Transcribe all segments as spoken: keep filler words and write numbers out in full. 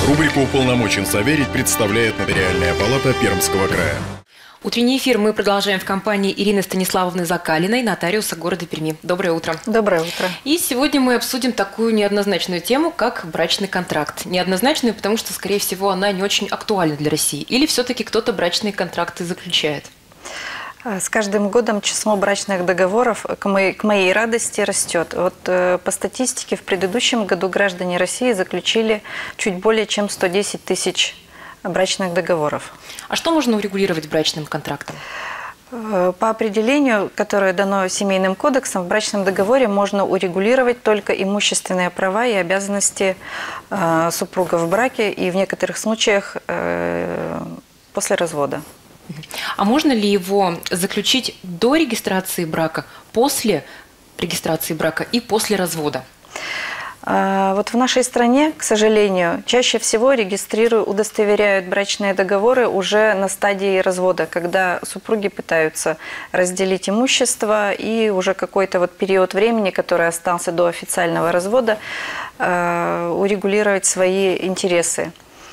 Рубрику «Уполномочен Саверить» представляет Нотариальная палата Пермского края. Утренний эфир мы продолжаем в компании Ирины Станиславовны Закалиной, нотариуса города Перми. Доброе утро. Доброе утро. И сегодня мы обсудим такую неоднозначную тему, как брачный контракт. Неоднозначную, потому что, скорее всего, она не очень актуальна для России. Или все-таки кто-то брачные контракты заключает? С каждым годом число брачных договоров, к моей, к моей радости, растет. Вот э, по статистике, в предыдущем году граждане России заключили чуть более чем сто десять тысяч брачных договоров. А что можно урегулировать брачным контрактом? Э, по определению, которое дано Семейным кодексом, в брачном договоре можно урегулировать только имущественные права и обязанности э, супруга в браке и в некоторых случаях э, после развода. А можно ли его заключить до регистрации брака, после регистрации брака и после развода? Вот в нашей стране, к сожалению, чаще всего регистрируют, удостоверяют брачные договоры уже на стадии развода, когда супруги пытаются разделить имущество и уже какой-то вот период времени, который остался до официального развода, урегулировать свои интересы.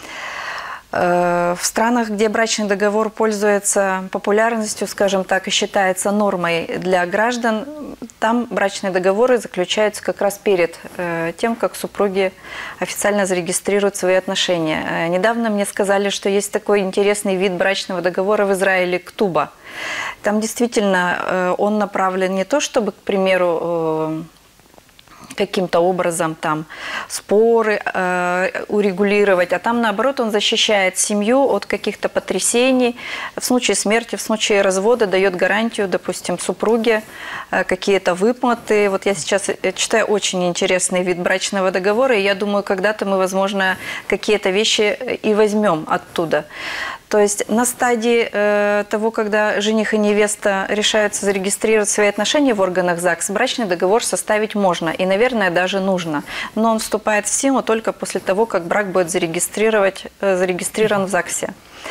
В странах, где брачный договор пользуется популярностью, скажем так, и считается нормой для граждан, там брачные договоры заключаются как раз перед тем, как супруги официально зарегистрируют свои отношения. Недавно мне сказали, что есть такой интересный вид брачного договора в Израиле – ктуба. Там действительно он направлен не то, чтобы, к примеру, каким-то образом там споры э, урегулировать, а там наоборот он защищает семью от каких-то потрясений. В случае смерти, в случае развода дает гарантию, допустим, супруге э, какие-то выплаты. Вот я сейчас читаю очень интересный вид брачного договора, и я думаю, когда-то мы, возможно, какие-то вещи и возьмем оттуда. То есть на стадии э, того, когда жених и невеста решаются зарегистрировать свои отношения в органах ЗАГС, брачный договор составить можно и, наверное, даже нужно. Но он вступает в силу только после того, как брак будет зарегистрировать, э, зарегистрирован в ЗАГСе.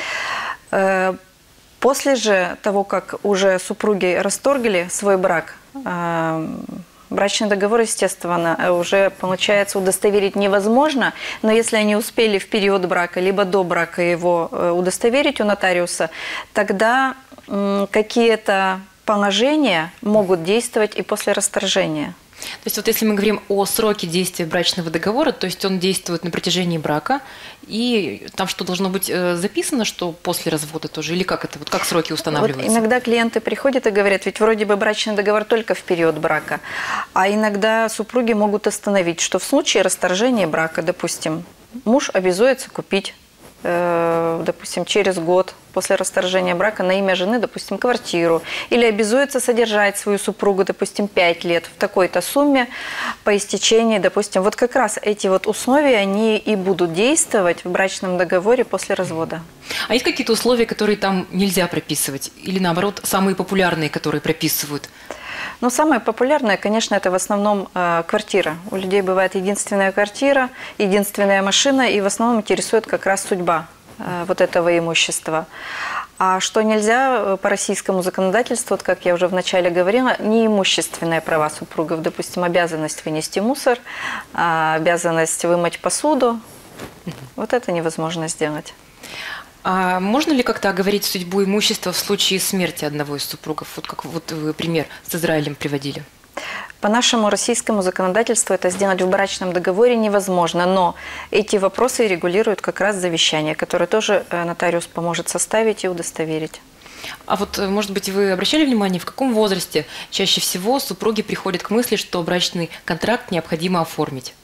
Э, после же того, как уже супруги расторгли свой брак, э, брачный договор, естественно, уже, получается, удостоверить невозможно, но если они успели в период брака, либо до брака его удостоверить у нотариуса, тогда какие-то положения могут действовать и после расторжения. То есть вот если мы говорим о сроке действия брачного договора, то есть он действует на протяжении брака, и там что, должно быть записано, что после развода тоже, или как это, вот как сроки устанавливаются? Вот иногда клиенты приходят и говорят, ведь вроде бы брачный договор только в период брака, а иногда супруги могут остановить, что в случае расторжения брака, допустим, муж обязуется купить, э, допустим, через год после расторжения брака на имя жены, допустим, квартиру, или обязуется содержать свою супругу, допустим, пять лет в такой-то сумме по истечении, допустим, вот как раз эти вот условия, они и будут действовать в брачном договоре после развода. А есть какие-то условия, которые там нельзя прописывать? Или наоборот, самые популярные, которые прописывают? Ну, самое популярное, конечно, это в основном э, квартира. У людей бывает единственная квартира, единственная машина, и в основном интересует как раз судьба э, вот этого имущества. А что нельзя по российскому законодательству, вот как я уже вначале говорила, неимущественные права супругов, допустим, обязанность вынести мусор, э, обязанность вымыть посуду, вот это невозможно сделать. А можно ли как-то оговорить судьбу имущества в случае смерти одного из супругов? Вот как вот вы пример с Израилем приводили. По нашему российскому законодательству это сделать в брачном договоре невозможно, но эти вопросы регулируют как раз завещание, которое тоже нотариус поможет составить и удостоверить. А вот, может быть, вы обращали внимание, в каком возрасте чаще всего супруги приходят к мысли, что брачный контракт необходимо оформить?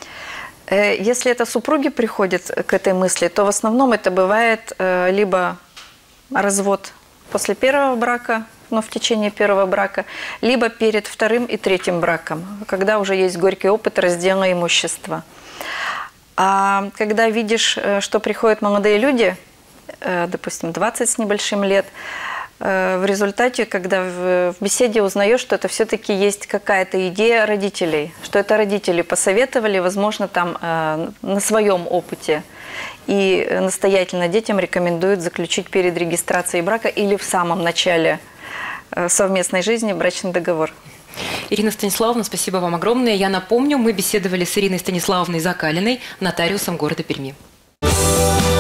Если это супруги приходят к этой мысли, то в основном это бывает либо развод после первого брака, но в течение первого брака, либо перед вторым и третьим браком, когда уже есть горький опыт раздела имущества. А когда видишь, что приходят молодые люди, допустим, двадцать с небольшим лет, в результате, когда в беседе узнаешь, что это все-таки есть какая-то идея родителей, что это родители посоветовали, возможно, там на своем опыте. И настоятельно детям рекомендуют заключить перед регистрацией брака или в самом начале совместной жизни брачный договор. Ирина Станиславовна, спасибо вам огромное. Я напомню, мы беседовали с Ириной Станиславовной Закалиной, нотариусом города Перми. Thank